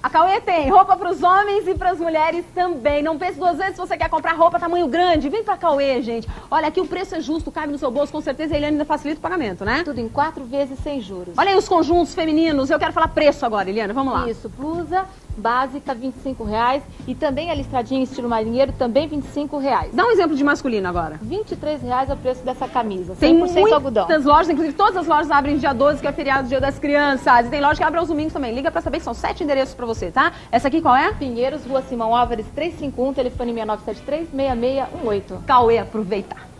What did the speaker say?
A Cauê tem roupa para os homens e para as mulheres também. Não pense duas vezes se você quer comprar roupa tamanho grande. Vem pra Cauê, gente. Olha, aqui o preço é justo, cabe no seu bolso, com certeza. E ele ainda facilita o pagamento, né? Tudo em 4 vezes sem juros. Olha aí os conjuntos femininos. Eu quero falar preço agora, Eliana. Vamos lá. Isso, blusa básica, R$25. E também a listradinha estilo marinheiro, também R$25. Dá um exemplo de masculino agora. R$23 é o preço dessa camisa, 100% Tem algodão. muitas lojas, inclusive todas as lojas abrem dia 12, que é feriado, dia das crianças. E tem loja que abre aos domingos também. Liga pra saber que são 7 endereços pra você, tá? Essa aqui qual é? Pinheiros, Rua Simão Álvares, 351, telefone 6973-6618. Cauê, aproveita.